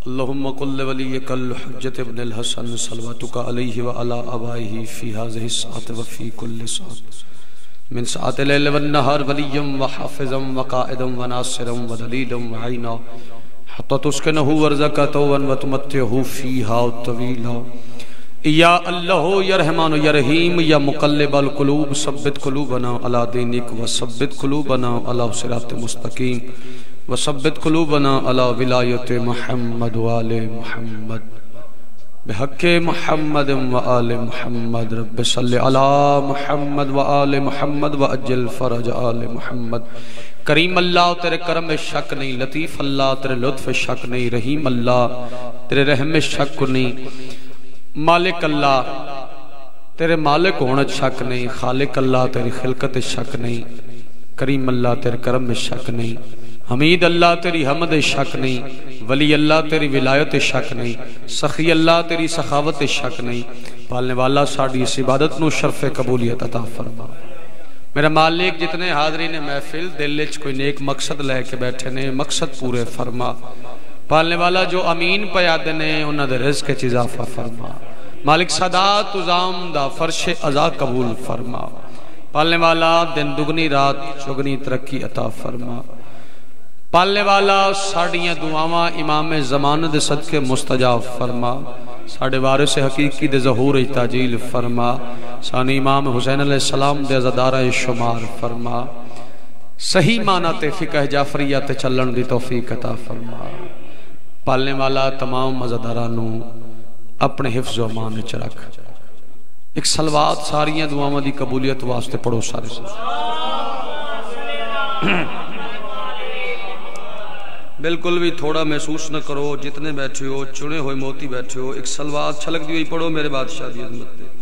اللهم قل وليك الحجة ابن الحسن صلواتك عليه وعلى آبائه في هذه الساعة وفي كل ساعة من ساعة الليل والنهار وليا وحافظا وقائدا وناصرا ودليلا وعينا حتى تسكنه ورزقه طوعا وتمتعه فيها طويلا. یا اللہ یا رحمان یا رحیم یا مقلب القلوب ثبت قلوبنا علی دینک وثبت قلوبنا علی صراط مستقیم وثبت قلوبنا علی ولایت محمد وآل محمد بحق محمد وآل محمد. رب صلی علی محمد وآل محمد وعجل فرج آل محمد. کریم اللہ تیرے کرم میں شک نہیں، لطیف اللہ تیرے لطف شک نہیں، رحیم اللہ تیرے رحم میں شک نہیں، مالک اللہ تیرے مالک ہونا شک نہیں، خالق اللہ تیری خلقت شک نہیں، کریم اللہ تیرے کرم میں شک نہیں، حمید اللہ تیری حمد شک نہیں، ولی اللہ تیری ولایت شک نہیں، سخی اللہ تیری سخاوت شک نہیں. پالنے والا ساڑی اس عبادت نو شرف قبولیت عطا فرما. میرا مالک جتنے حاضرین محفل دل وچ کوئی نیک مقصد لے کے بیٹھے نے مقصد پورے فرما. پالنے والا جو امین پیادے نے انہاں دے رزق وچ اضافہ فرما. مالک سادات نظام دا فرش عزا قبول فرما. پالنے والا دن دگنی رات چگنی ترقی عطا فرما. پالنے والا ساڑیاں دعاواں امام زمان دے صدقے مستجاب فرما. ساڑے وارث حقیقی دے ظہور تاجیل فرما. سانی امام حسین علیہ السلام دے عزادارہ شمار فرما. صحیح معنی تے فقہ جعفریہ تے چلن دی توفیق عطا فرما. پالنے والا تمام عزادارانوں اپنے حفظ و امان وچ رکھ. ایک صلوات ساریاں دعاواں دی قبولیت واسطے پڑھو سارے سے. بالکل بھی تھوڑا محسوس نہ کرو، جتنے بیٹھے ہو چنے ہوئے موتی بیٹھے ہو، ایک صلوات چھلک دی ہوئی پڑھو میرے بادشاہ دی عظمت پہ.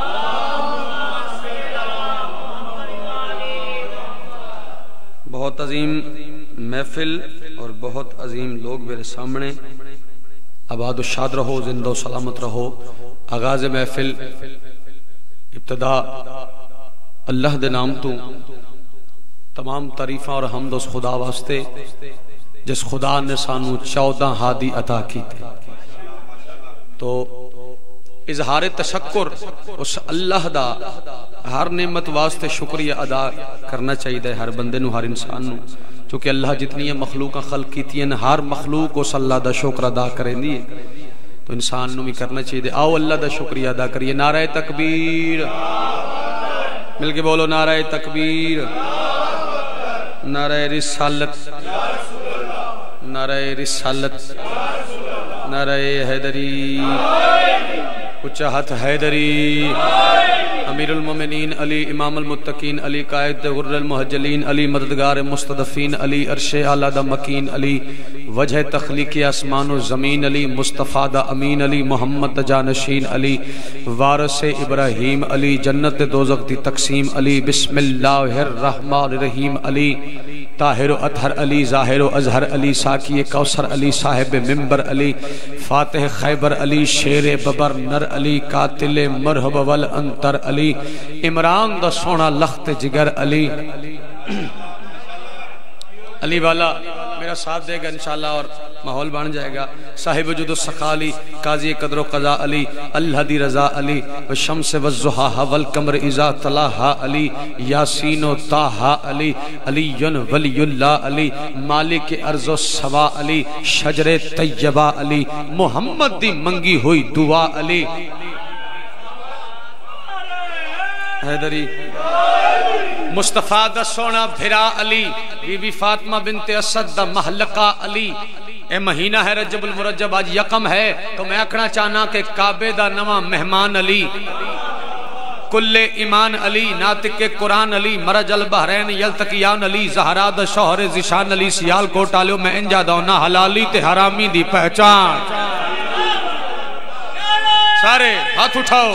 بہت عظیم محفل اور بہت عظیم لوگ میرے سامنے. آباد و شاد رہو، زندہ و سلامت رہو. آغاز محفل ابتدا اللہ دے نام تو تمام تعریفاں اور حمد اس خدا واسطے جس خدا نے سانو 14 ہادی عطا کی تھے. تو اظہار تشکر اس اللہ دا ہر نعمت واسطے شکریہ ادا کرنا چاہیے ہر بندے نو، ہر انسان نو، چونکہ اللہ جتنی مخلوقاں خلق کیتی ہیں ہر مخلوق اس اللہ دا شکر ادا کریں دی تو انسان نو بھی کرنا چاہیے. آؤ اللہ دا شکریہ ادا کریے. نعرہ تکبیر، مل کے بولو نعرہ تکبیر، نعرہ رسالت، نعرہ رسالت، نعرہ حیدری، اچھا ہاتھ حیدری. امیر المومنین علی امام المتقین علی قائد غر المحجلین علی مددگار مستضعفین علی عرش اعلیٰ دا مکین علی وجہ تخلیق اسمان و زمین علی مصطفیٰ دا امین علی محمد دا جانشین علی وارث ابراہیم علی جنت دوزخ دی تقسیم علی بسم اللہ الرحمن الرحیم علی طاہر و اطہر علی ظاہر و اظہر علی ساکی کوثر علی صاحب منبر علی فاتح خیبر علی شیر ببر نر علی قاتل مرحب والانتر علی عمران دا سونا لخت جگر علی. علی والا میرا ساتھ دے گا انشاءاللہ اور ماحول بن جائے گا. صاحب وجود السخا علی، قاضی قدر و قضا علی، الہدی رضا علی، والشمس والضحیٰ والقمر اذا تلاہا علی، یاسین و طٰہا علی، علی ولی اللہ علی، مالک ارض و سوا علی، شجر طیبہ علی، محمد دی منگی ہوئی دعا علی. حیدری مصطفیٰ دا سونا بھرا علی، بی بی فاطمہ بنت اسد دا محلقہ علی. اے مہینہ ہے رجب المرجب، آج یکم ہے تو میں اکھنا چاہنا کہ کعبے دا نواں مہمان علی، کل ایمان علی، ناطق قرآن علی، مرج البحرین یلتقیان علی، زہرا دا شوہر زشان علی، سیال کوٹ آلیو میں انجا دونا حلالی تے حرامی دی پہچان. سارے ہاتھ اٹھاؤ.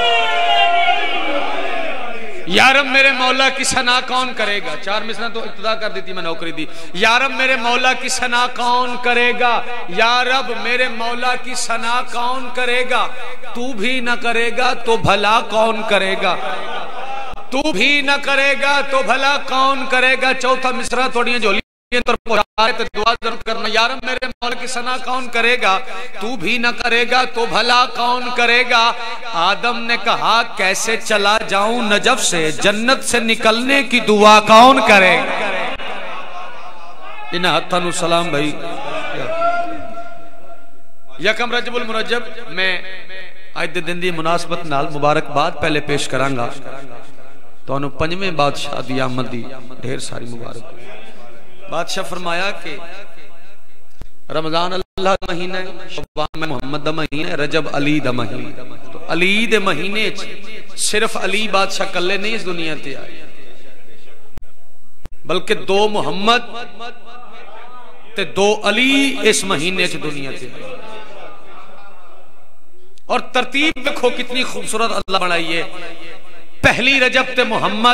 یارب میرے مولا کی ثنا کون کرے گا؟ 4 مصرع تو ابتدا کر دیتی میں نوکری دی. یارب میرے مولا کی ثنا کون کرے گا؟ یارب میرے مولا کی ثنا کون کرے گا؟ تو بھی نہ کرے گا تو بھلا کون کرے گا؟ تو بھی نہ کرے گا تو بھلا کون کرے گا؟ چوتھا مصرع تھوڑی جولی پر پہنچا رہے تو دعا ضرور کرنا، یا رب میرے مولا کی ثنا کون کرے گا؟ تو بھی نہ کرے گا تو بھلا کون کرے گا؟ آدم نے کہا کیسے چلا جاؤں نجف سے، جنت سے نکلنے کی دعا کون کرے گا؟ انہا ہتھانو سلام بھائی۔ یکم رجب المرجب میں آج دن دی مناسبت نال مبارکباد پہلے پیش کرانگا تو انہوں پنجویں بادشاہ دی آمد دی ڈھیر ساری مبارک۔ بادشاہ فرمایا کہ رمضان اللہ دا مہینہ ہے، شعبان محمد دا مہینہ ہے، رجب علی دا مہینہ ہے۔ تو علی دے مہینے صرف علی بادشاہ کلے نہیں اس دنیا تے آئے، بلکہ دو محمد تے دو علی اس مہینے چ دنیا تے آئے۔ اور ترتیب دیکھو کتنی خوبصورت اللہ بنائی ہے۔ پہلی رجب تے محمد،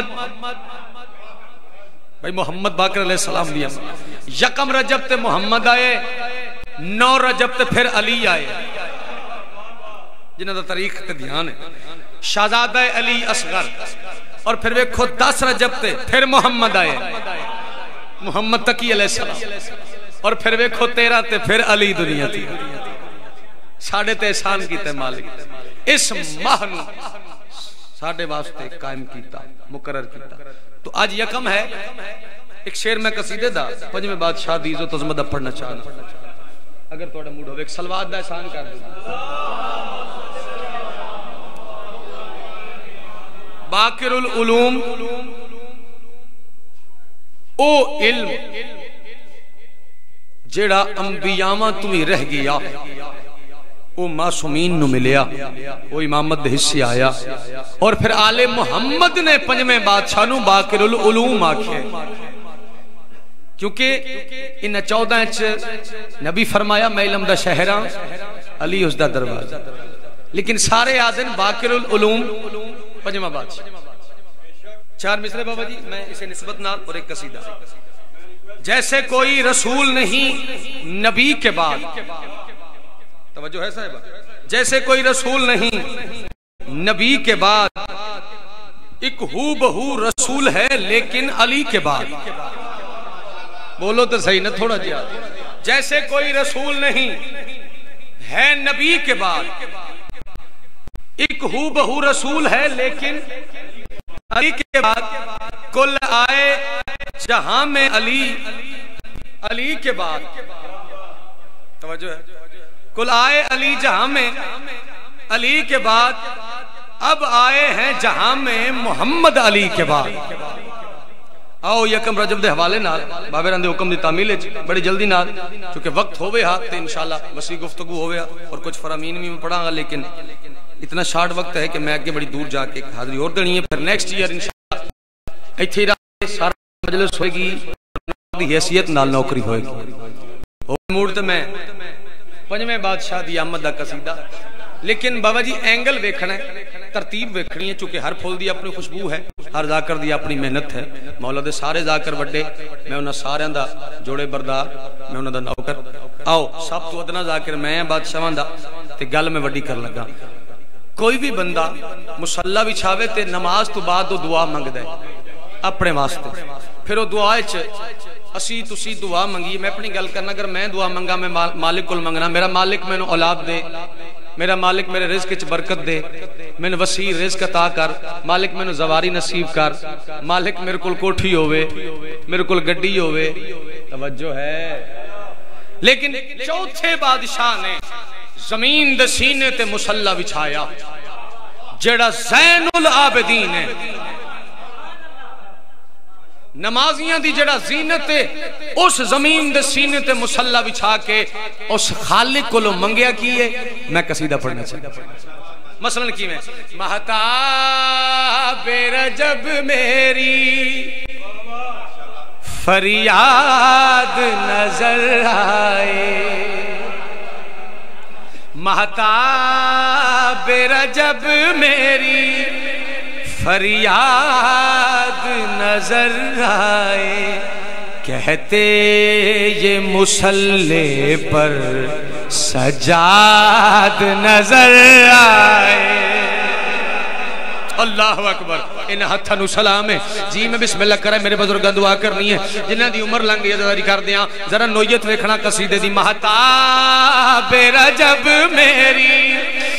بھائی محمد باقر علیہ السلام دیا، یکم رجب تے محمد آئے، 9 رجب تے پھر علی آئے، جنہاں دا تاریخ تے دھیان ہے، شہزادہ علی اصغر، اور پھر ویکھو 10 رجب تے پھر محمد آئے، محمد تقی علیہ السلام، اور پھر ویکھو 13 تے پھر علی دنیا تھی۔ ساڑھے تے احسان کیتے مالک، اس ماہ نو ساڑھے واسطے قائم کیتا، مقرر کیتا۔ تو آج یکم ہے، ایک شعر میں قصیدے دا پنجویں بادشاہ دی عزت عظمت پڑھنا چاہنا، اگر توڑا موڈ ہوئے ایک سلوات دا احسان کر دوں۔ باقر العلوم او علم جیڑا انبیاء تو ہی رہ گیا، وہ معصومین نو ملیا، وہ امامت دے حصے آیا، اور پھر آل محمد نے پنجویں بادشاہ نو باقر العلوم آکھے، کیونکہ ان 14 نبی فرمایا میں علم دا شہراں، علی اس دا دروازہ، لیکن سارے آدن باقر العلوم پنجواں بادشاہ۔ 4 مصرے بابا جی میں اسے نسبت نال اور ایک قصیدہ۔ جیسے کوئی رسول نہیں نبی کے بعد، توجہ ہے صاحبہ، جیسے کوئی رسول نہیں نبی کے بعد، ایک ہو بہو رسول ہے لیکن علی کے بعد۔ بولو تو صحیح نہ تھوڑا جی، جیسے کوئی رسول نہیں ہے نبی کے بعد، ایک ہو بہو رسول ہے لیکن علی کے بعد، کل آئے جہاں میں علی، علی کے بعد، توجہ ہے، کل آئے علی جہاں میں علی کے بعد، اب آئے ہیں جہاں میں محمد علی کے بعد۔ آؤ یکم رجب دے حوالے نال بابے رندے حکم دی تعمیل بڑی جلدی نال، چونکہ وقت ہوئے ہاں تے انشاءاللہ وسیع گفتگو ہوئے ہاں اور کچھ فرامین بھی میں پڑھاں گا، لیکن اتنا شارٹ وقت ہے کہ میں آگے بڑی دور جا کے حاضری اور دینی ہے، پھر نیکسٹ ایئر انشاءاللہ ایتھے سارا مجلس ہوئے گی، دی حیثیت نال نوکری ہوئے گی۔ اور موڑ تے میں پنجویں بادشاہ دی آمد دا قصیدہ، لیکن بابا جی اینگل ویکھنا ہے، ترتیب ویکھنی ہے، چونکہ ہر پھول دی اپنی خوشبو ہے، ہر ذاکر دی اپنی محنت ہے۔ مولا دے سارے ذاکر وڈے، میں انہاں سارے دا جوڑے بردار، میں انہاں دا نوکر۔ آؤ سب تو ادنا ذاکر میں ہیں بادشاہاں دا، تے گل میں وڈی کر لگا۔ کوئی بھی بندہ مصلی بچھاوے تے نماز تو بعد وہ دعا منگ دے اپنے واسطے، پھر وہ دعا اسی تسی دعا منگی۔ میں اپنی گل کرنا، اگر میں دعا منگا میں مالک کل منگنا، میرا مالک میں نے اولاد دے، میرا مالک میرے رزق وچ برکت دے، میں نے وسیع رزق عطا کر، مالک میں نے زواری نصیب کر، مالک میرے کل کوٹھی ہوئے، میرے کل گڈی ہوئے، توجہ ہے۔ لیکن چوتھے بادشاہ نے زمین دے سینے تے مصلی بچھایا، جڑا زین العابدین ہے، نمازیاں دی جڑا زینت ہے، اس زمین دے سینے تے مصلی بچھا کے اس خالق کو لو منگیا کیے۔ میں قصیدہ پڑھنا چاہتا مثلا کی میں مہتاب رجب میری فریاد نظر آئے، مہتاب رجب میری فریاد نظر آئے، کہتے یہ مصلی پر سجاد نظر آئے۔ اللہ اکبر ان ہتھاں نو سلام ہے جی میں بسم اللہ کرے میرے بزرگاں دعا کرنی ہے جنہاں دی عمر لنگ گئی اداری کر دیاں ذرا نویت ویکھنا قصیدے دی مہتاب رجب میری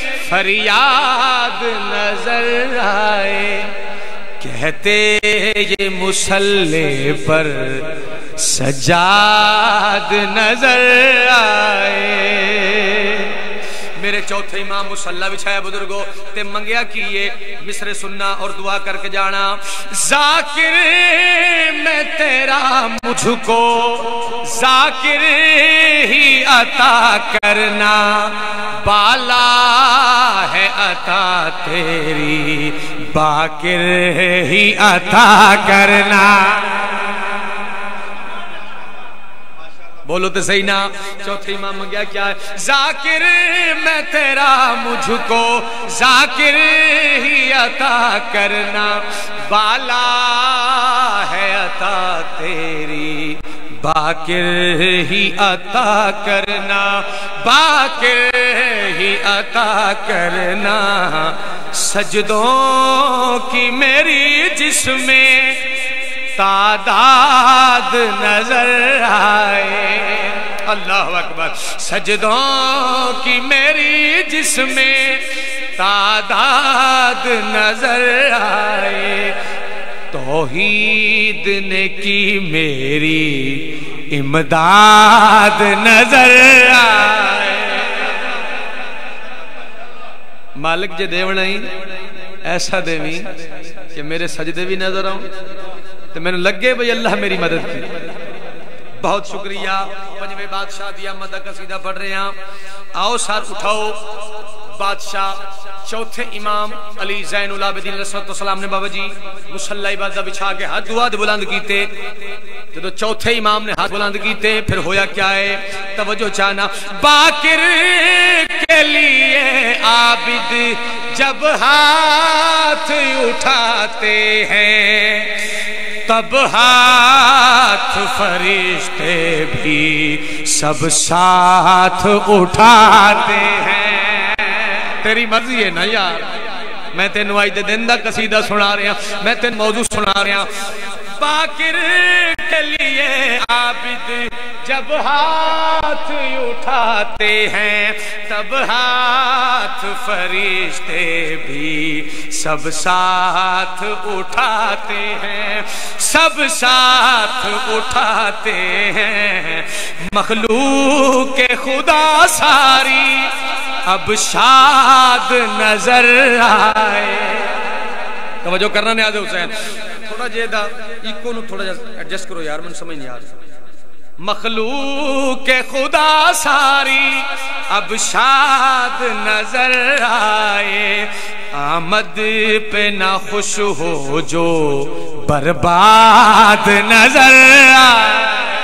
فریاد نظر آئے کہتے یہ مصلی پر سجاد نظر آئے میرے چوتھے امام مصلی بچھایا بزرگوں تے منگیا کیے مصر سننا اور دعا کر کے جانا ذاکر میں تیرا مجھ کو ذاکر ہی عطا کرنا بالا ہے عطا تیری باکر ہی عطا کرنا بولو تو صحیح نا چوتھے امام منگیا کیا ہے ذاکر میں تیرا مجھ کو ذاکر ہی عطا کرنا بالا ہے عطا تیری باکر ہی عطا کرنا باکر ہی عطا کرنا سجدوں کی میری جسم میں تعداد نظر آئے اللہ اکبر سجدوں کی میری جسم میں تعداد نظر آئے توحید نے کی میری امداد نظر آئے مالک جے دیونا ہی ایسا دیویں کہ میرے سجدے بھی نظر آؤں تو میں نے لگے بھئی اللہ میری مدد کی بہت شکریہ پنجویں بادشاہ دیا مدد قصیدہ پڑھ رہے ہیں آؤ ساتھ اٹھاؤ بادشاہ چوتھے امام علی زین العابدین علیہ السلام نے بابا جی مصلی عبادہ بچھا کے ہاتھ دعا بلند کیتے جب چوتھے امام نے ہاتھ بلند کیتے پھر ہویا کیا ہے توجہ چاہنا باکر کے لیے عابد جب ہاتھ اٹھاتے ہیں تب ہاتھ فرشتے بھی سب ساتھ اٹھاتے ہیں تیری مرضی ہے نا یار میں تین وائد دندہ قصیدہ سنا رہا میں تین موضوع سنا رہا باکر کے لیے عابد جب ہاتھ اٹھاتے ہیں تب ہاتھ فرشتے بھی سب ساتھ اٹھاتے ہیں سب ساتھ اٹھاتے ہیں مخلوق خدا ساری اب شاد نظر آئے توجہ کرنا نیاز حسین تھوڑا جیدہ ایکو نو تھوڑا ایڈجسٹ کرو یار من سمجھ نہیں آ رہا مخلوق خدا ساری اب شاد نظر آئے آمد پہ نہ خوش ہو جو برباد نظر آئے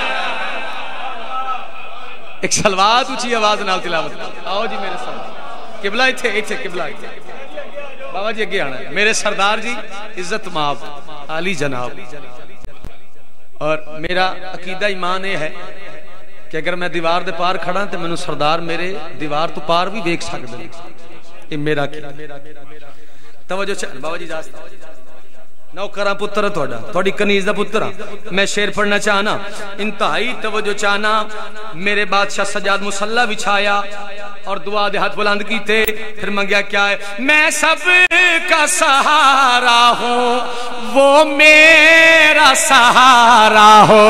ایک سلوات اچھی آواز نال تلاوت آؤ جی میرے سردار قبلہ ایتھے قبلہ ایتھے بابا جی اگے آنا ہے میرے سردار جی عزت ماب عالی جناب اور میرا عقیدہ ایمان یہ ہے کہ اگر میں دیوار دے پار کھڑا تو میں سردار میرے دیوار تو پار بھی دیکھ سکتے ہیں یہ میرا کیا توجہ چاہنا بابا جی جاستا نوکرہ پتر تھوڑی کنیز دا پتر میں شعر پڑھنا چاہنا انتہائی توجہ چاہنا میرے بادشاہ سجاد مصلی بچھایا اور دعا دے ہاتھ بلند کیتے پھر منگیا کیا ہے میں سب کا سہارا ہوں وہ میرا سہارا ہو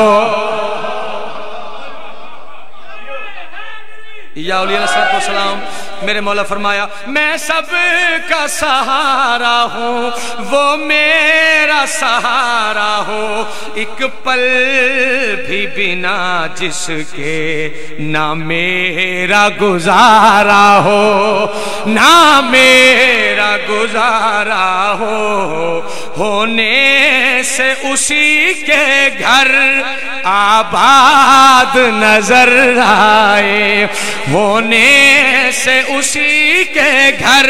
یا علیہ السلام میرے مولا فرمایا میں سب کا سہارا ہوں وہ میرا سہارا ہو ایک پل بھی بنا جس کے نہ میرا گزارا ہو نہ میرا گزارا ہو ہونے سے اسی کے گھر آباد نظر آئے ہونے سے اسی کے گھر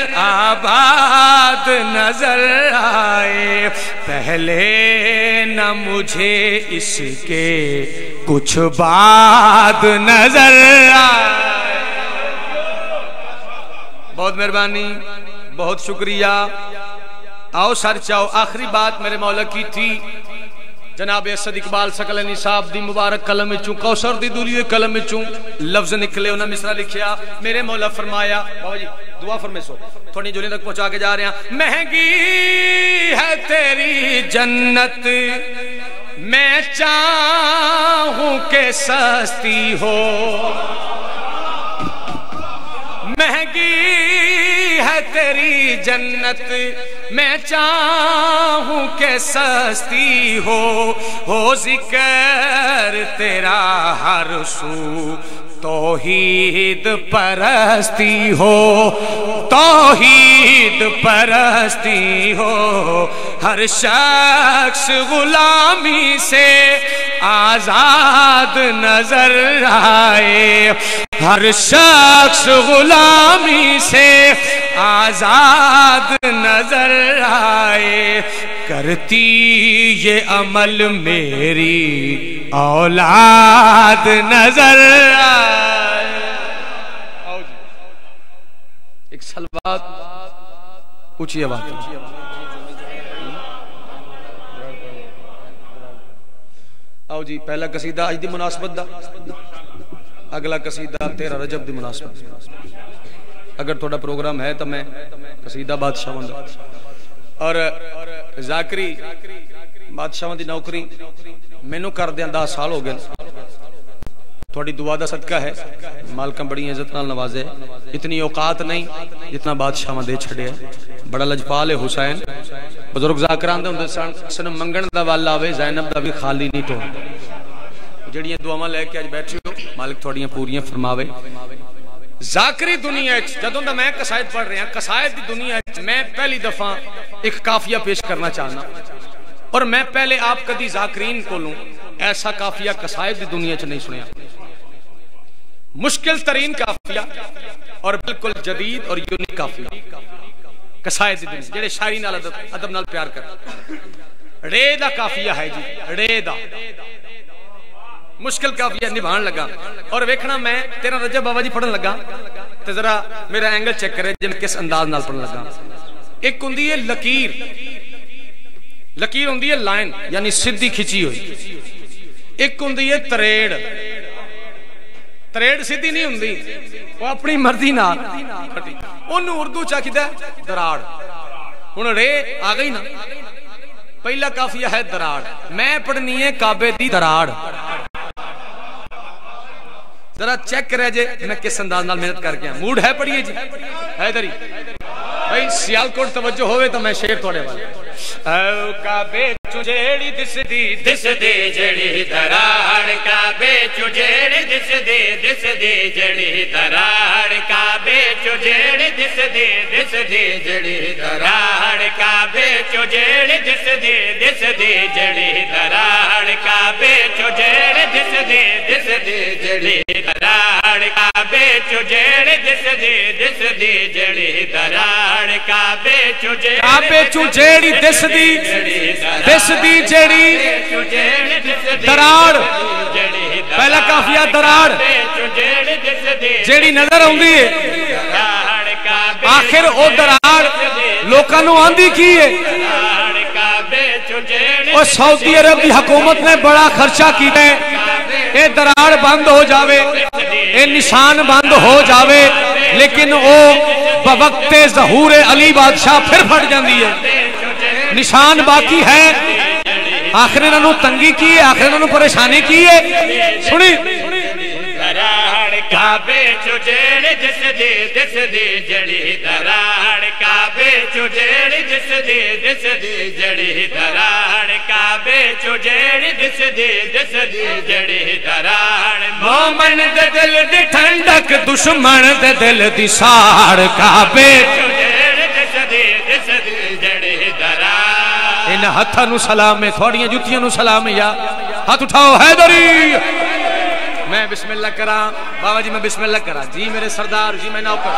آباد نظر آئے پہلے نہ مجھے اس کے کچھ بعد نظر آئے بہت مہربانی بہت شکریہ آؤ سر چاؤ. آخری بات میرے مولا کی تھی جناب اسد اقبال سکلینی صاحب دی مبارک قلم وچوں کوثر دی دوری قلم وچوں لفظ نکلے. انہاں مصرع لکھیا میرے مولا فرمایا بابا جی دعا فرمائے سو تھوڑی جولی تک پہنچا کے جا رہے ہیں. مہنگی ہے تیری جنت میں چاہوں کہ سستی ہو. مہنگی ہے تیری جنت میں چاہوں کہ سستی ہو ذکر تیرا ہر سو توحید پرستی ہو. توحید پرستی ہو. ہر شخص غلامی سے آزاد نظر آئے. ہر شخص غلامی سے آزاد نظر آئے. کرتی یہ عمل میری اولاد نظر آئے. ایک سلوات اونچی آواز. آؤ جی پہلا قصیدہ اج دی مناسبت دا, اگلا قصیدہ 13 رجب دی مناسبت. اگر تھوڑا پروگرام ہے تو میں قصیدہ بادشاہ دا اور ذاکری بادشاہ دی نوکری مینوں کر دیاں 10 سال ہو گئے. تھوڑی دعا دا صدقہ ہے, مالکاں بڑی عزت نال نوازے. اتنی اوقات نہیں جتنا بادشاہ دے چھڑے. بڑا لجپال ہے حسین. بزرگ ذاکران دے ہوندے سن منگن دا وال آوے زینب دا بھی خالی نہیں ٹو. جڑیاں دعاواں لے کے اج بیٹھے ہو مالک تھوڑیاں پوریاں فرماوے. ذاکری دنیا جدوں دا میں قصائد پڑھ رہا, قصائد دی دنیا میں پہلی دفعہ ایک قافیہ پیش کرنا چاہنا. اور میں پہلے آپ کدی ذاکرین کولوں ایسا قافیہ قصائد دی دنیا چ نہیں سنیا. مشکل ترین قافیہ اور بالکل جدید اور یونیک قافیہ قصائد دی دنیا جڑے شاعری نال ادب نال پیار کر. رے دا قافیہ ہے جی, رے دا مشکل قافیہ نبھان لگا. اور ویکھنا میں 13 رجب بابا جی پڑھن لگا تے ذرا میرا اینگل چیک کرے جے میں کس انداز نال پڑھن لگا. ایک ہوندی ہے لکیر, لکیر ہوندی ہے لائن یعنی سیدھی کھچی ہوئی. ایک ہوندی ہے تریڑ, تریڑ سیدھی نہیں ہوندی, وہ اپنی مرضی نال کھٹی. اونوں اردو چ کیدا دراڑ. ہن رے آ گئی نا. پہلا قافیہ ہے دراڑ. میں پڑھنی ہے کعبے دی دراڑ. ذرا چیک کرے جے میں کس انداز نال محنت کر کے موڈ ہے پڑھیے جی. حیدری بھائی سیالکوٹ توجہ ہوئے تو میں شعر تھوڑے والے. او کعبے چوں جیڑی دس دی جڑی دراڑ. کعبے چوں جیڑی دس دی جڑی دراڑ. کعبے چوں جیڑی دس دی جڑی دراڑ. کعبے چوں جیڑی دس دی جڑی دراڑ. کعبے چوں جیڑی دس دی جڑی دراڑ. کعبے چوں جیڑی دس دی جڑی دراڑ. کعبے چوں جیڑی دس دی جڑی دراڑ. پہلا قافیہ دراڑ جیڑی نظر آوندی ہے. آخر او دراڑ لوکاں نوں آندی کی ہے. اور سعودی عرب کی حکومت نے بڑا خرچہ کیتا ہے اے دراڑ بند ہو جاوے, اے نشان بند ہو جاوے, لیکن او بوقت ظہور علی بادشاہ پھر پھٹ جاندی ہے. نشان باقی ہے. آخر انہوں تنگی کی ہے, آخر انہوں پریشانی کی ہے. سنی کعبے چوں جیڑی دس دی جڑی دراڑ. کعبے چوں جیڑی دس دی جڑی دراڑ. کعبے چوں جیڑی دس دی جڑی دراڑ. مومن دے دل دی ٹھنڈک دشمن دے دل دی ساڑ. کعبے چوں جیڑی دس دی جڑی دراڑ. ان ہتھاں نو سلام ہے, تھوڑیاں جتیاں نو سلام ہے. یا ہاتھ اٹھاؤ حیدری. میں بسم اللہ کراں بابا جی, میں بسم اللہ کراں جی. میرے سردار جی, میں نوکر.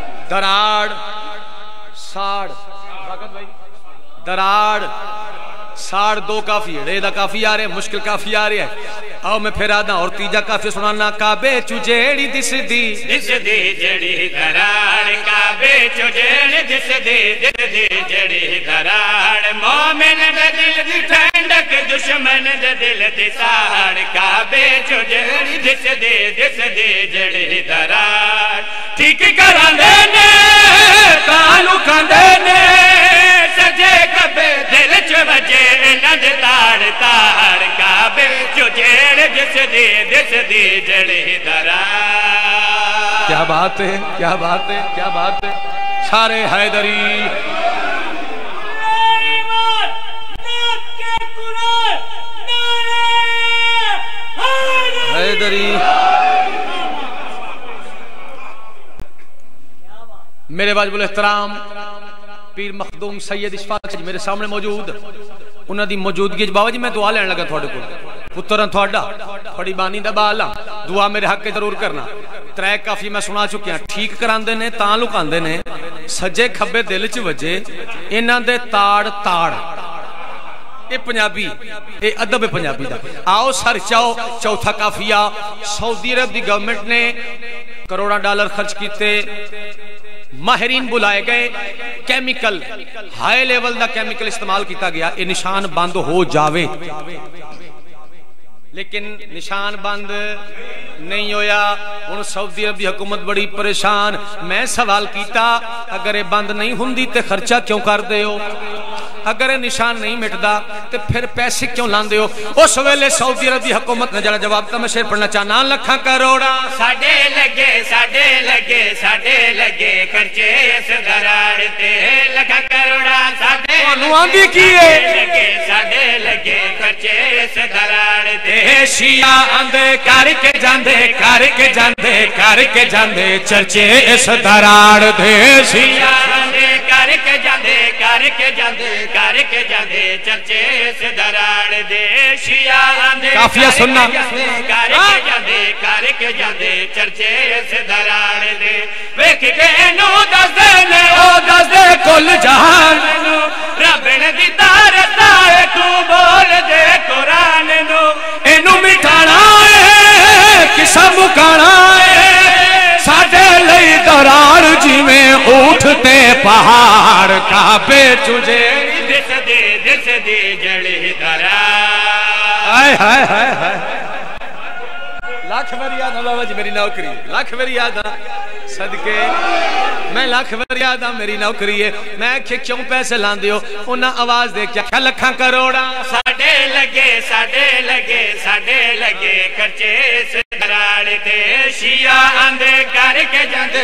دراڑ ساڑ دراڑ ساڑھ دو کافی ہے، ریدہ کافی آ رہے ہیں، مشکل کافی آ رہے ہیں. آؤ میں پھر آدھا اور تیجا کافی سنانا. کعبے چو جیڑی دس دی جڑی دراڑ، کعبے چو جیڑی دس دی جڑی دراڑ، مومن دے دل دی ٹھنڈک، دشمن دے دل دی ساڑ، کعبے چو جیڑی دس دی جڑی دراڑ. ٹھیک کراندے نے تانو کاندے نے، سجے کبے دل چ وجے انہاں دے تاڑ تاڑ، کعبے چو جیڑی دس دی جڑی دراڑ. کیا بات ہے، کیا بات ہے، کیا بات ہے. سارے حیدری حیدری. میرے واجب الاحترام پیر مخدوم سید اشفاق جی میرے سامنے موجود، انہاں دی موجودگی بابا جی میں دعا لین لگا تھوڑے کو. پتران تھوڑا بڑی بانی دا بالا دعا میرے حق کے ضرور کرنا. ترے کافی میں سنا چکیا، ٹھیک کراندے نے تاں لکاندے نے، سجے کھبے دل چ وجے انہاں دے تاڑ تاڑ. اے پنجابی، اے ادب پنجابی دا. آؤ سر چاؤ. چوتھا کافیہ سعودی عرب دی گورنمنٹ نے کروڑا ڈالر خرچ کیتے، ماہرین بلائے گئے، کیمیکل ہائی لیول دا کیمیکل استعمال کیتا گیا اے نشان بند ہو جاوے، لیکن نشان بند نہیں ہویا. ان سعودی عرب دی حکومت بڑی پریشان. میں سوال کیتا اگر یہ بند نہیں ہوندی تے خرچہ کیوں کر دے ہو؟ اگر یہ نشان نہیں مٹدا تے پھر پیسے کیوں لاندے ہو؟ اس ویلے سعودی عرب دی حکومت نے جڑا جواب تا میں شعر پڑھنا چاہنا. لکھاں کروڑا ساڈے لگے خرچے اس دراڑ تے، لکھاں کروڑا آندھی کیے ساڈے لگے خرچے اس دراڑ تے. شیعہ آندے کر کے جاندے چرچے اس دراڑ دے. شیعہ آندے کر کے جاندے چرچے اس دراڑ دے. شیعہ آندے کافیہ سننا کر کے جاندے چرچے اس دراڑ دے. ویکھ کے نو دس دے کل جہان رب نے دتا رتا ہے، تو بول دے قرآن نو. اینو مٹھانا ہے کسا مکانا ہے، ساڈے لئی دراڑ جویں اٹھتے پہاڑ. کعبے چو جیڑی دس دی جڑی دراڑ. ہائے ہائے ہائے ہائے. لاکھ میری یاد بابا جی میری نوکری، لاکھ میری یاد صدقے میں لاکھ میری یاد میری نوکری ہے. میں کیوں پیسے لاندے ہو؟ انہاں آواز دے کیا لکھاں کروڑا ساڈے لگے خرچے اس دراڑ تے. شیعہ آندے کر کے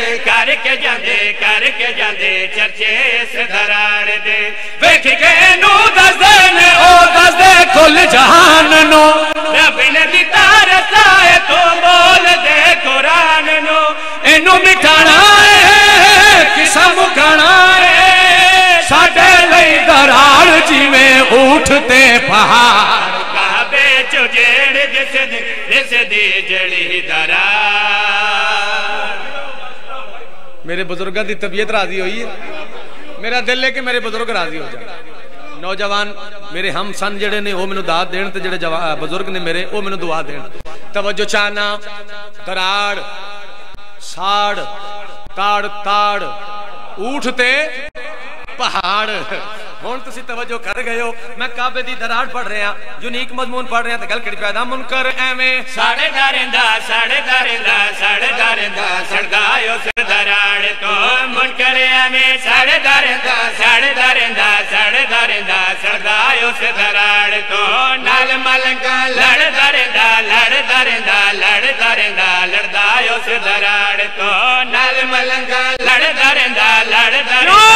جاندے چرچے اس دراڑ دے. ویکھ کے نو دس دے کل جہان نو رب نے دتا رتا ہے، تو بول دے قرآن نو. اینو مٹھانا ہے کسا مکانا ہے، ساڈے لئی دراڑ جویں اٹھتے پہاڑ. کعبے چو جیڑی دس دی جڑی دراڑ. میرے بزرگاں دی طبیعت راضی ہوئی ہے، میرا دل ہے کہ میرے بزرگ راضی ہو جائیں. نوجوان میرے ہم سن جڑے نے وہ مینوں داد دین تے جڑے بزرگ نے میرے وہ مینوں دعا دین. توجہ چاہنا. دراڑ ساڑ تاڑ تاڑ اٹھتے پہاڑ. ہون تسی توجہ کر گئے ہو. میں کعبے دی دراڑ پڑھ رہے ہیں، یونیک مضمون پڑھ رہے ہیں تے گل کڑی پیدا منکر ایویں ساڑے دارندا سڑدا اس دراڑ تو. منکر ایویں ساڑے دارندا سڑدا اس دراڑ تو. نال ملنگا لڑ دارندا لڑدا اس دراڑ تو. نال ملنگا لڑ دارندا لڑدا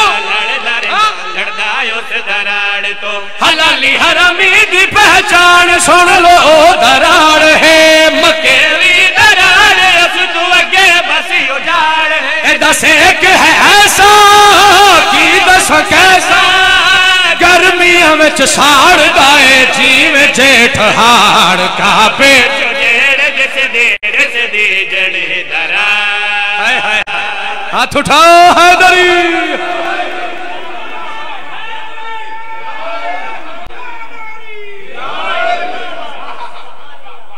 اس دراڑ تو. حلالی حرامی دی پہچان سن لو دراڑ ہے، مکے وی دراڑ اس تو اگے بسی اجاڑ ہے. دس ایک ہے ایسا کی دس کیسا، گرمیاں وچ ساڑ دائے جیویں جیٹھ ہاڑ. کعبے چو جیڑ جس دی جڑی دراڑ. ہاتھ اٹھاؤ حیدری.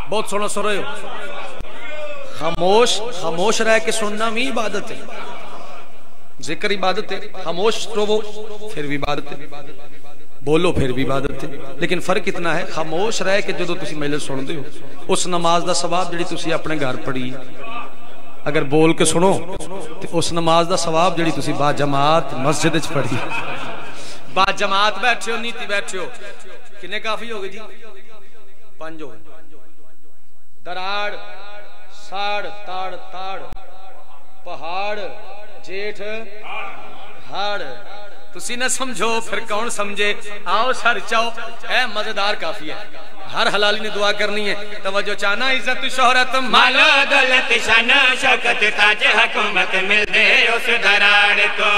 بہت سونا سن رہے ہو؟ خاموش رہ کے سننا بھی عبادت ہے، ذکر عبادت ہے، خاموش رہو پھر بھی عبادت ہے، بولو پھر بھی عبادت ہے، لیکن فرق اتنا ہے خاموش رہ کے جدو تسی مجلس سنتے ہو اس نماز دا ثواب جڑی تسی اپنے گھر پڑھی، اگر بول کے سنو تو اس نماز دا ثواب جڑی تسی با جماعت مسجد وچ پڑھی، با جماعت بیٹھے ہو نیتی بیٹھے ہو، کنے کافی ہو گئے جی؟ 5 ہو گئے، دراڑ ساڑ تاڑ تاڑ پہاڑ جیٹھ ہاڑ، تسی نہ سمجھو پھر کون سمجھے، آؤ سر چاؤ، اے مزیدار کافی ہے، ہر حلالی نے دعا کرنی ہے، توجہ چاہنا عزت شہرت مال و دولت شان شوکت تاج حکومت مل دے اس دراڑ کو،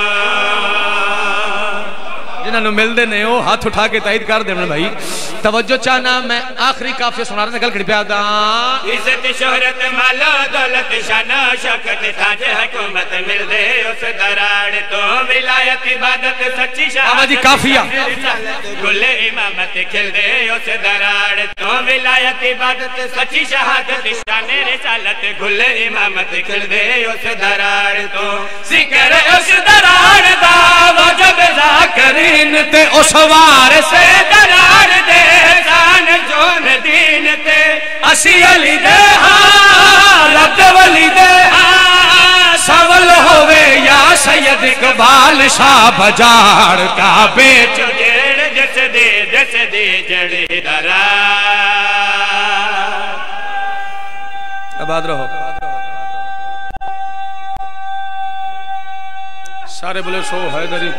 جنہوں نے مل دے نہیں ہو ہاتھ اٹھا کے تائید کر دے بھائی، توجہ چاہنا میں آخری کافی سنا رہا گل کھڑی پہ آدھا، عزت شہرت مال و دولت شان شوکت تاج حکومت مل دے اس دراڑ تو، ولایت عبادت سچی شہادت جی کافیہ گل امامت کھل دے اس دراڑ تو، ولایت عبادت سچی شہادت شان رسالت گل امامت کھل دے اس دراڑ تو، ذکر اس دراڑ دا وجب ذاکرین تے اس وارث دراڑ دے جان جون دین تے، اسی علی دے ہاں رب ولی دے ہاں، سول ہوئے یا سید اقبال شاہ بجار کا بیچ جیڑ جس دے جڑی درا، آباد رہو سارے بولے سو حیدری،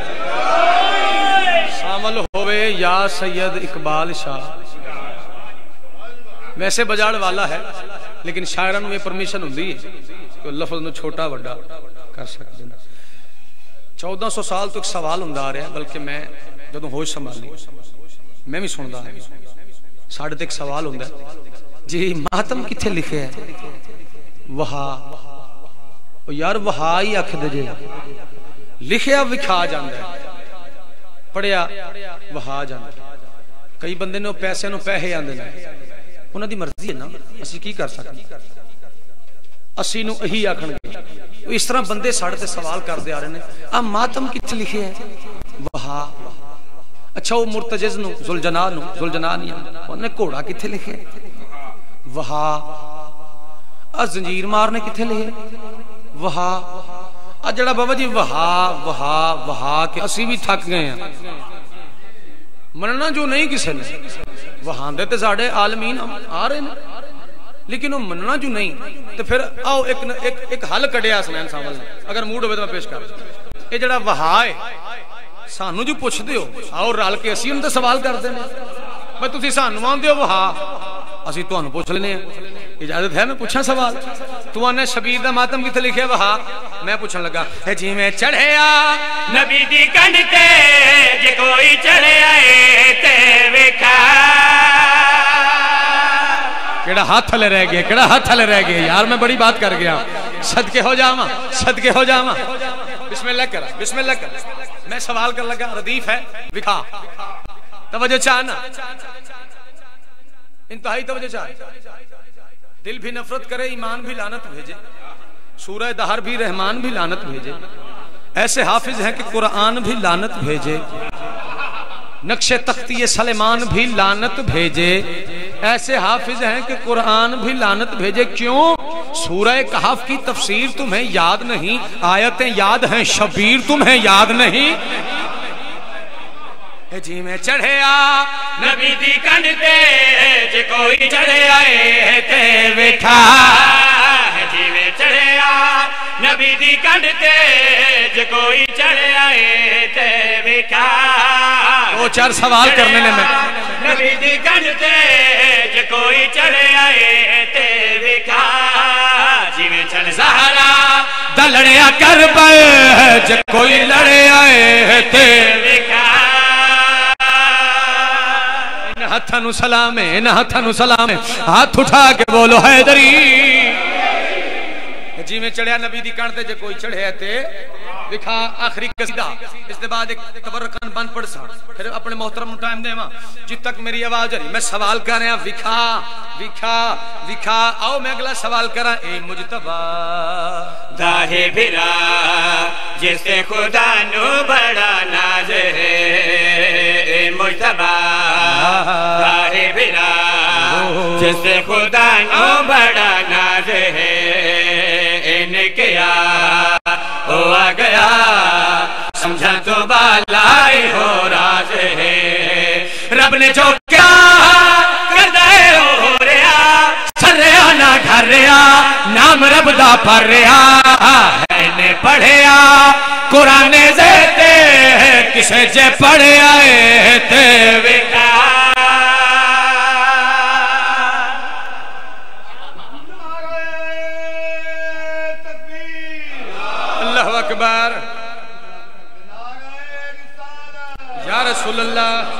شامل ہوئے یا سید اقبال شاہ، ویسے بجاڑ والا ہے لیکن شاعران میں پرمیشن ہوندی ہے کہ لفظ نو چھوٹا وڈا کر سکتے ہیں۔ 1400 سال تو ایک سوال ہوندا آ رہا ہے، بلکہ میں جدوں ہوش سنبھالی میں بھی سندا آ ساڑھے تے ایک سوال ہوندا ہے جی ماتم کتھے لکھے ہے؟ وہا یار وہا ہی آکھ دے جے، لکھیا وکھا جاندا ہے، پڑھیا وہا جاندا ہے، کئی بندے نے پیسے نو پیسے آندے نے، انہاں دی مرضی ہے نا، اسی کی کر سکتے، اسی نو اہی آکھن گے، اس طرح بندے ساڑھے تے سوال کر دے آ رہے ہیں، اب ماتم کتھے لکھے ہے؟ وہا، اچھا وہ مرتجز نو ذوالجلال نو ذوالجلال نہیں انہوں نے گھوڑا کتھے لکھے؟ وہا، زنجیر مارنے کتھے لکھے؟ وہا، جڑا بابا جی وہا کہ اسی بھی تھک گئے ہیں، مننا جو نہیں کسے نے، وہاں دے تے ساڑھے عالمین آ رہے ہیں، لیکن وہ مننا جو نہیں، تو پھر آؤ ایک حل کڑیا سنین سامل نے، اگر موڈ ہوئے تو میں پیش کر رہا، یہ جڑا وہا ہے سانو جو پوچھ دے ہو، آؤ رال کے اسی ان تے سوال کر دے میں تُسی سانو آن دے ہو وہا، اسی تو انہوں پوچھ لینے ہیں، اجازت ہے میں پوچھا سوال، تو انہیں شبیر دا ماتم کی تھے لکھے وہا، میں پوچھنے لگا ہے جی میں چڑھے آ نبی دی کنڈتے جے کوئی چڑھے آئے تے وکھا، کیڑا ہاتھ تھلے رہ گئے، کیڑا ہاتھ تھلے رہ گئے، یار میں بڑی بات کر گیا، صدقے ہو جاما، صدقے ہو جاما، بسم اللہ کرا، بسم اللہ کرا، میں سوال کر لگا، ردیف ہے وکھا، توجہ چاہنا، انتہائی توجہ چاہنا، دل بھی نفرت کرے ایمان بھی لعنت بھیجے، سورہ دہر بھی رحمان بھی لعنت بھیجے، ایسے حافظ ہیں کہ قرآن بھی لعنت بھیجے، نقش تختی سلیمان بھی لعنت بھیجے، ایسے حافظ ہیں کہ قرآن بھی لعنت بھیجے، کیوں؟ سورہ کہف کی تفسیر تمہیں یاد نہیں، آیتیں یاد ہیں، شبیر تمہیں یاد نہیں، جی میں چڑھے آ نبی دی کنڈتے جے کوئی چڑھے آئے تے وکھا، جی میں چڑھے آ نبی دی کنڈتے جے کوئی چڑھے آئے تے وکھا، دو چار سوال کرنے نے میں نبی دی کنڈتے جے کوئی چڑھے آئے تے وکھا، جی میں چل زہرا دلڑیا کربل جے کوئی لڑے آئے تے وکھا، ہاتھانو سلام ہے، ہاتھانو سلام ہے، ہاتھ اٹھا کے بولو حیدری، جی میں چڑھیا نبی دی کان تے جے کوئی چڑھے تے وکھا آخری قصیدہ اس دے بعد ایک تبرکن بند پڑھ سا پھر اپنے محترم ٹائم دے ماں جب تک میری آواز رہی میں سوال کر رہا وکھا آؤ میں اگلا سوال کر رہا اے مجتبہ داہے بھرا جس سے خدا نو بڑا ناز ہے اے مجتبہ داہے بھرا جس سے خدا نو بڑا ناز ہے ان کیا ہوا گیا سمجھا تو بالائی ہو راز ہے رب نے جو کیا کر دائے ہو رہا سر رہا نہ گھر رہا نام رب دا پڑھ رہا ہے نے پڑھیا قرآن زیتے کسے جے پڑھے آئے تے وکا اللہ اکبر یا رسول اللہ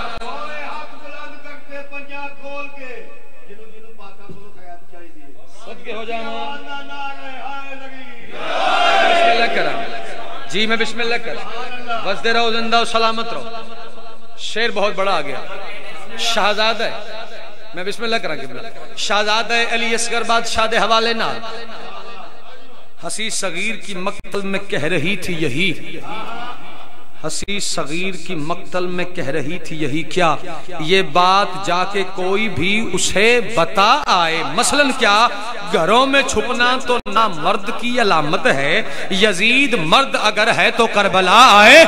صدقے ہو جانا بسم اللہ کرا جی میں بسم اللہ کرا بستے رہو زندہ و سلامت رہو شیر بہت بڑا آ گیا شہزادہ ہے میں بسم اللہ کرا شہزادہ علی اصغر بادشاہ دے حوالے نہ حسی صغیر کی مقتل میں کہہ رہی تھی یہی حسی صغیر کی مقتل میں کہہ رہی تھی یہی کیا یہ بات جا کے کوئی بھی اسے بتا آئے مثلاً کیا گھروں میں چھپنا تو نہ مرد کی علامت ہے یزید مرد اگر ہے تو کربلا آئے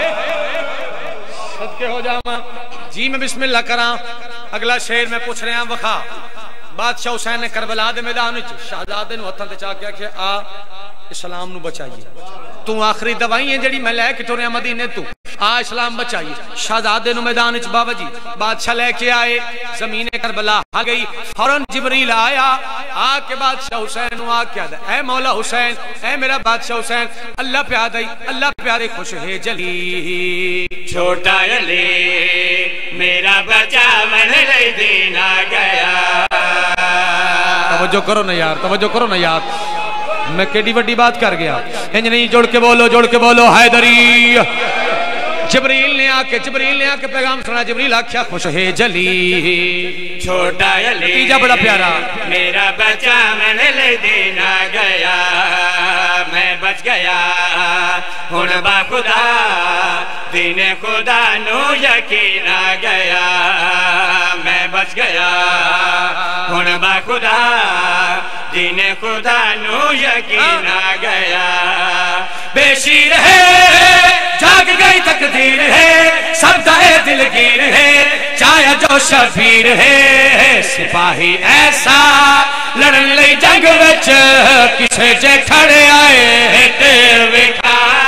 صدقے ہو جاما جی میں بسم اللہ کراں اگلا شعر میں پوچھ رہے ہیں وخا بادشاہ حسین نے کربلا دے میدان وچ شہزادے نو ہتھاں تے چا کے کہ آ اسلام نو بچائیے تو آخری دوائی ہیں جڑی میں لے کے ٹریا مدینے تو آ اسلام بچائیے شہزادے نو میدان وچ بابا جی بادشاہ لے کے آئے زمین کربلا آ گئی فوراً جبریل آیا آ کے بادشاہ حسین نو آ کے اے مولا حسین اے میرا بادشاہ حسین اللہ پیارے خوش ہے جلی چھوٹا علی میرا بچہ من لے دینا گیا توجہ کرو نا یار میں کیڑی وڈی بات کر گیا انج نہیں جوڑ کے بولو حیدری جبریل نے آ کے پیغام سنا جبریل آکھیا خوش ہے جلی چھوٹا علی نتیجہ بڑا پیارا میرا بچہ من لے دینا گیا میں بچ گیا ہن با خدا دین خدا نو یقین آ گیا میں بچ گیا ہن با خدا دین خدا نو یقین آ گیا بے شیر ہے جاگ گئی تقدیر ہے سب دائے دلگیر ہے چایا جو شفیر ہے سپاہی ایسا لڑن لئی جنگ وچ کسے جے کھڑے آئے تے وکھا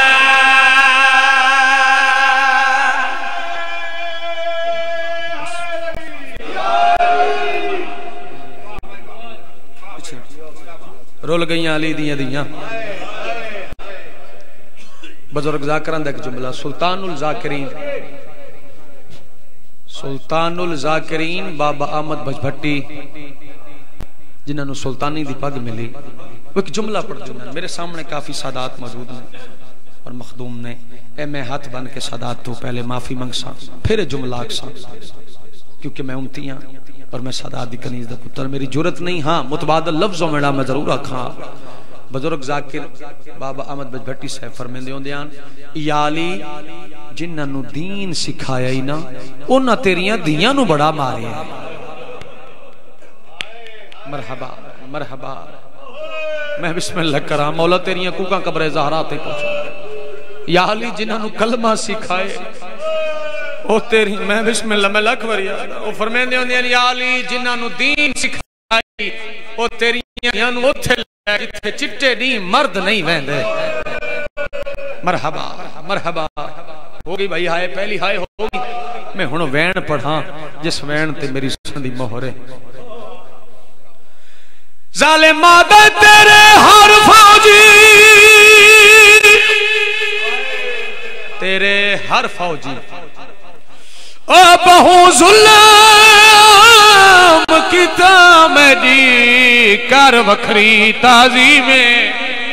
رول گئیاں علی دیاں بزرگ ذاکران دا ایک جملہ سلطان الذاکرین بابا احمد بھٹی جنہاں نو سلطانی دی پگ ملی وہ ایک جملہ پڑھ دینا میرے سامنے کافی سادات موجود ہیں اور مخدوم نے اے میں ہاتھ بن کے سادات تو پہلے معافی منگسا پھر جملہ اکسا کیونکہ میں امتی ہاں اور میں سادات دی کنیز دا پتر میری جرت نہیں ہاں متبادل لفظوں میں میں ضرور رکھاں بزرگ ذاکر بابا احمد بھٹی صاحب فرمیندے ہوندیاں یا علی جنہاں نو دین سکھایا ہی نا انہاں تیریاں دیاں نو بڑا مارے مرحبا میں بسم اللہ کرا مولا تیریاں کوکاں قبر زہرا تے پہنچا یا علی جنہاں نو کلمہ سکھائے او تیری میں بسم اللہ میں لکھ وریا او فرمیندے ہوندیاں یا علی جنہاں نو دین سکھائی او تیریاں نو اوتھے جتھے چٹے نہیں مرد نہیں ویندے مرحبا ہوگی بھائی ہائے پہلی ہائے ہوگی میں ہن وین پڑھاں جس وین تے میری سندی مہر ہے ظالم مادہ تیرے ہر فوجی او بہو ظلم کتا میری کر وکھری تازی میں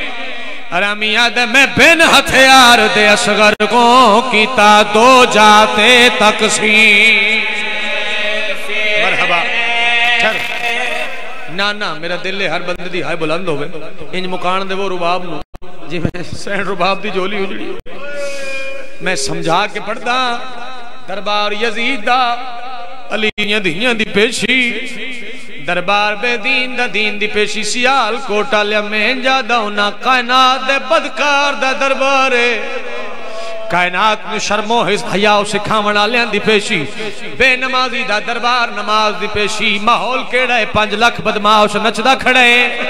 حرامیہ دے میں بن ہتھیار دے اصغر کو کیتا دو جاتے تقسیم مرحبا نا میرا دل ہے ہر بندے دی ہائے بلند ہوئے انج مکان دے وہ رباب نو جی میں سین رباب دی جولی ہو جڑی میں سمجھا کے پڑھدا دربار یزید دا علی دیاں دی پیشی دربار بے دین دا دین دی پیشی سیال کوٹا لیا میں جادا ہونا کائنات دے بدکار دا دربارے کائنات میں شرم و حیاء سکھاونا لیاں دی پیشی بے نمازی دا دربار نماز دی پیشی ماحول کیڑا ہے 5 لاکھ بدماش نچدا کھڑے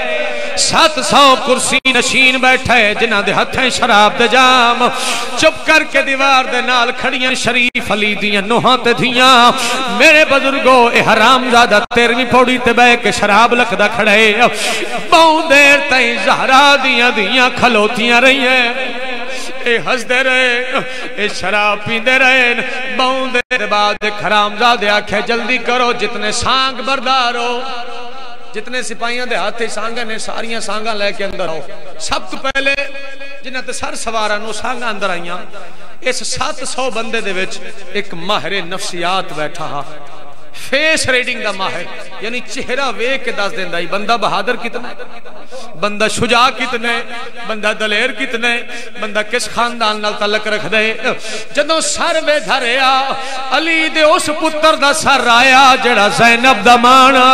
700 کرسی نشین بیٹھے جنہ دے ہتھیں شراب دے جام چپ کر کے دیوار دے نال کھڑیاں شریف علی دیاں نوہاں تے دھیاں میرے بزرگو اے حرام زادہ 13ویں پوڑی تے بے کے شراب لکھدا کھڑے بہت دیر تائیں زہرا دیاں کھلوتیاں رہی ہیں اے ہس دے رہے اے شراب پی دے رہے بہت دیر بعد ایک حرام زادہ آکھے جلدی کرو جتنے سانگ بردارو جتنے سپاہیاں دے ہاتھے سانگاں نے ساریاں سانگاں لے کے اندر آؤ سب تو پہلے جنہاں تے سر سوارا نو سانگاں اندر آئیاں اس 700 بندے دے وچ ایک ماہر نفسیات بیٹھا ہا فیس ریڈنگ دا ماہر یعنی چہرہ وے کے دس دن دائی بندہ بہادر کتنے بندہ شجاع کتنے بندہ دلیر کتنے بندہ کس خاندان نال تعلق رکھ دے جدوں سر وے دھریا علی دے اس پتر دا سر آیا جڑا زینب دا مانا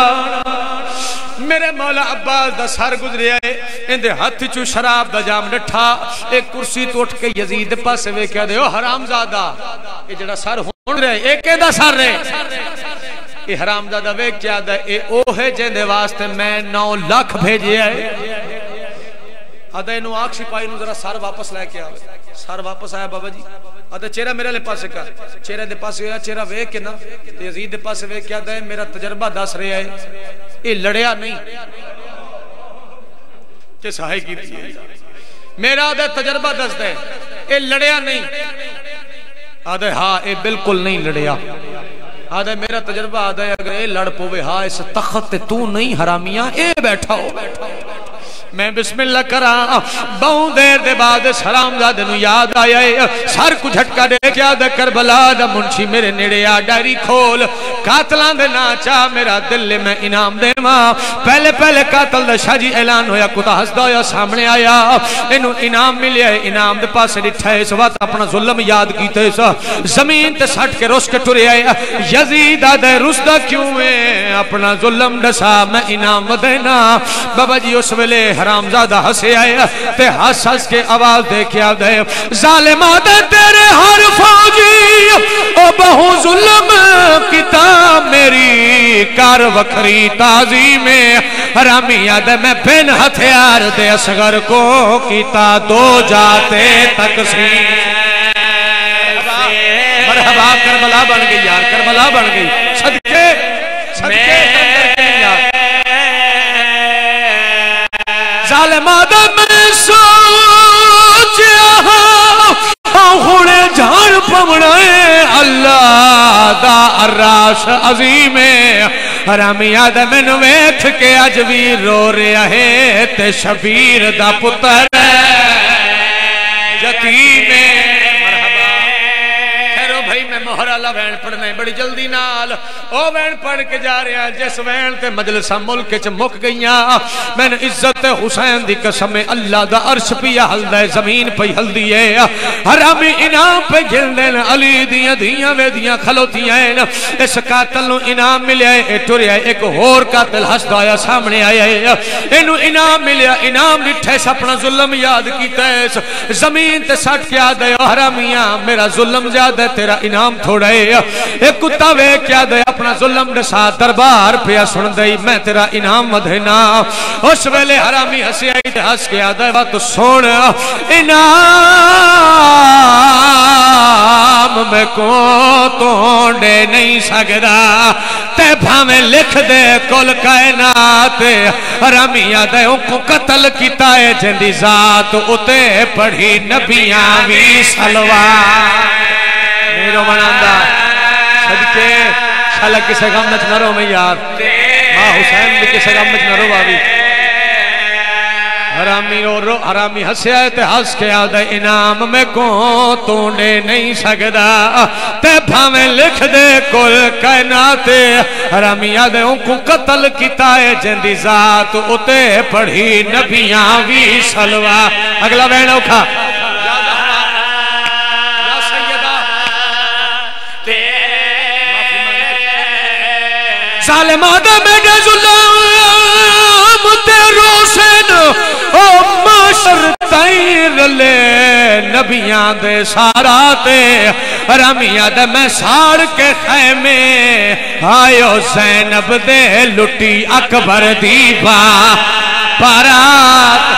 میرے مولا عباس دا سر گزریا ہے اندے ہاتھ چو شراب دا جام ڈٹھا ایک کرسی تو اٹھ کے یزید پاسے وے کیا دے او حرام زادہ اے جڑا سر ہون رہے ایک دا سر رہے اے حرام زادہ وے کیا دے اے اوہے جیندے واسطے میں 9 لاکھ بھیجے آئے آدھے انہوں آنکھ سپاہی انہوں ذرا سر واپس لے کے آئے سر واپس آیا بابا جی آدھے چہرہ میرے لے پاسے کا چہرہ دے پاسے ہویا چہرہ وے کے نا یزید دے پاسے وے کیا دے میرا تجربہ دس رہے آئے اے لڑیا نہیں کہ سہائی کی تھی میرا آدھے تجربہ دس دے اے لڑیا نہیں آدھے ہاں اے بالکل نہیں لڑیا آدھے میرا تجربہ آدھے اگر اے لڑ پوے ہاں اس تخت تو نہیں حرامیاں اے بیٹھا ہو میں بسم اللہ کرا بہت دیر دے بعد سلام زادہ نو یاد آیا ہے سر کو جھٹکا دے کیا دے کربلا دا منشی میرے نیڑے آ ڈائری کھول قاتلان دے ناچا میرا دل لے میں انعام دے ماں پہلے قاتل دا شاہ جی اعلان ہویا کتا ہس ہویا سامنے آیا انہوں انعام ملیا ہے انعام دے پاس ڈٹھا ہے اس وقت اپنا ظلم یاد کیتے سا زمین تے سٹ کے روش کے ٹورے آئے یزید آدھے رسدہ کیوں ہے اپنا ظلم ڈسا میں انعام دینا بابا جی اس ویلے حرام زادہ ہسے آئے تے ہس ہس کے آواز دے کیا دے ظالم آدھے تیرے ہر فوجی او بہو ظلم کتا میری کار وکھری تعظیم حرامی آدھے میں بن ہتھیار دے اصغر کو کیتا دو جاتے تقسیم مرحبا کربلا بن گئی یار کربلا بن گئی صدقے ظالم آدم میں سوچیا ہونے جھان پمڑائے اللہ دا عراش عظیم حرامی آدم نویتھ کے عجوی رو رہا ہے تے شبیر دا پتر یتیم محرالہ وین پڑھنے بڑی جلدی نال او وین پڑھ کے جا رہا جس وین تے مجلسہ ملک چ مک گئیاں میں نے عزت حسین دی قسم اللہ دا عرش پیا ہل دے زمین پہ ہل دیئے حرامی انعام پہ گھل دین علی دیاں وے دیاں کھلوتیاں اس قاتل نو انعام ملیا ہے ٹوریا ایک ہور قاتل ہستا آیا سامنے آیا ہے انہوں انعام ملیا انعام لٹھے سے اپنا ظلم یاد کیتا ہے زمین تے سٹ کے آدھے حرامیاں میرا ظلم زیادہ تیرا انعام تھوڑا ہے ایک کتا وے کیا دے اپنا ظلم نسا دربار پیا سن دے میں تیرا انعام مدھینا اس ویلے حرامی ہسی آئی دے ہس کے آدھے بات سن انعام میں کو توڑے نہیں سکدا تے بھامیں لکھ دے کل کائنات حرامی آدھے ان کو قتل کیتا ہے جندی ذات اتے پڑھی نبیاں بھی سلوات میرو مناندہ صدقے شاءاللہ کسے غم نچ نہ رو میں یار ماں حسین بھی کسے غم نچ نہ رو بابی حرامی ہسیا تے ہس کے آدھا انعام میں کون توڑے نہیں سکدا تے بھاویں لکھ دے کل کائنات حرامی آدھے ان کو قتل کیتا ہے جندی ذات اتے پڑھی نبیاں بھی سلوہ اگلا بہن اوکھا ظالم آدم میرے ظلم تیرو سین او معاشر تیر لے نبیاں دے سارا تے حرامی آدم میں ساڑ کے خیمے آئیو زینب دے لٹی اکبر دیبا بارات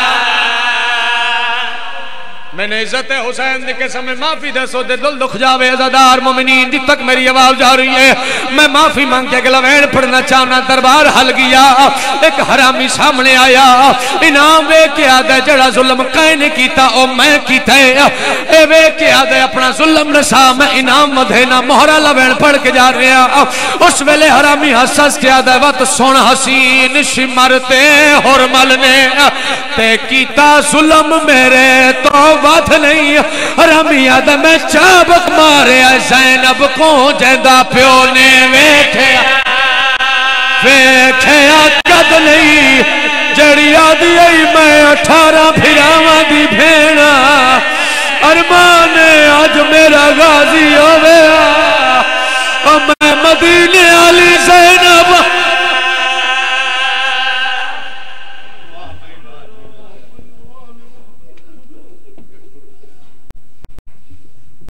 میں نے عزت حسین دی قسم میں معافی دے سو دے دل دکھ جاوے عزادار مومنین دی تک میری آواز جا رہی ہے میں معافی مانگ کے اگلا وین پڑھنا چاہنا دربار حل گیا ایک حرامی سامنے آیا انعام وے کے آدھے جڑا ظلم قائن کیتا او میں کیتا ہے اے وے کے آدھے اپنا ظلم رسا میں انعام مدھینا مہرہ لوین پڑھ کے جا رہے ہیں اس ویلے حرامی حساس کے آدھے وقت سون حسین شمرتے حرمل نے تے کیتا ظلم میرے تو بات نہیں حرامی آدھے میں چابک مارے زینب کو جیدہ پیو نے ویکھیا قد نہیں جڑی آدھی آئی میں 18 پھراواں دی بھینا ارمان آج میرا غازی ہویا میں مدینہ